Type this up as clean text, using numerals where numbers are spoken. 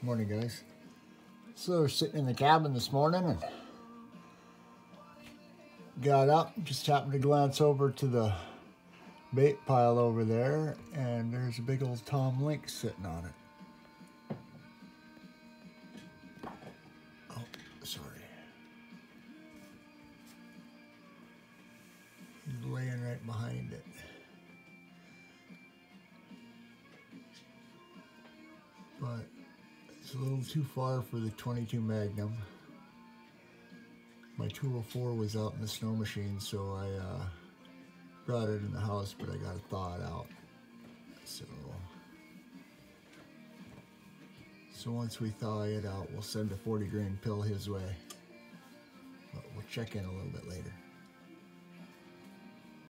Morning, guys. So sitting in the cabin this morning and got up, just happened to glance over to the bait pile over there, and there's a big old Tom Lynx sitting on it. Oh, sorry. He's laying right behind it. But it's a little too far for the 22 Magnum. My 204 was out in the snow machine, so I brought it in the house, but I got to thaw it out. So once we thaw it out, we'll send a 40 grain pill his way. But we'll check in a little bit later.